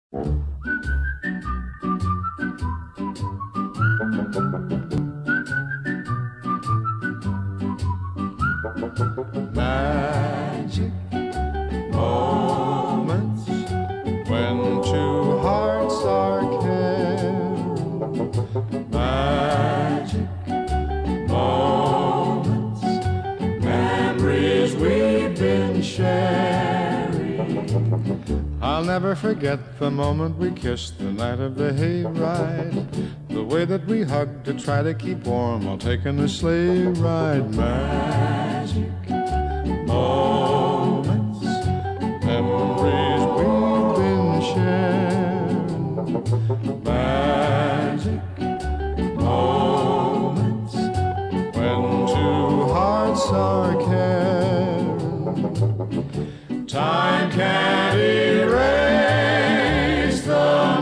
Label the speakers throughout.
Speaker 1: Magic moments when two hearts are caring. Magic moments, memories we've been sharing. I'll never forget the moment we kissed the night of the hayride. The way that we hugged to try to keep warm while taking a sleigh ride. Magic moments, memories we've been sharing. Magic moments when two hearts are caring. Time can't erase the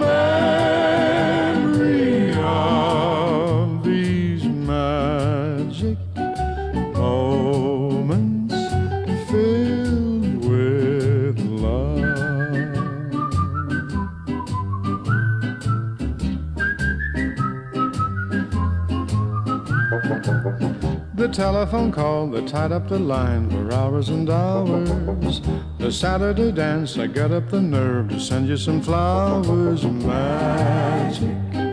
Speaker 1: memory of these magic moments filled with love. The telephone call that tied up the line for hours and hours. The Saturday dance, I got up the nerve to send you some flowers. Magic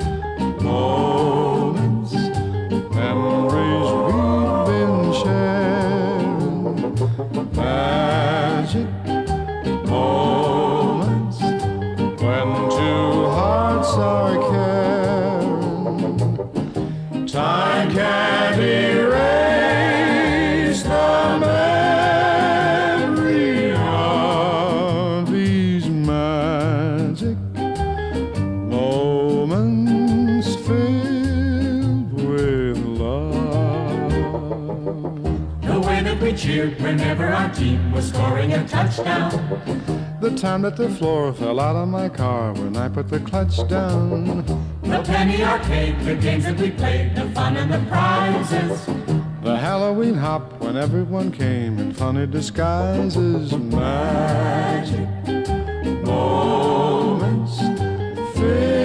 Speaker 1: moments, memories we've been sharing. Magic moments when two hearts are caring. Time can't erase the memory of these magic moments filled with love.
Speaker 2: The way that we cheered whenever our team was scoring a touchdown.
Speaker 1: The time that the floor fell out of my car when I put the clutch down.
Speaker 2: The penny arcade, the games that we played, the fun and the prizes.
Speaker 1: The Halloween hop when everyone came in funny disguises. Magic moments filled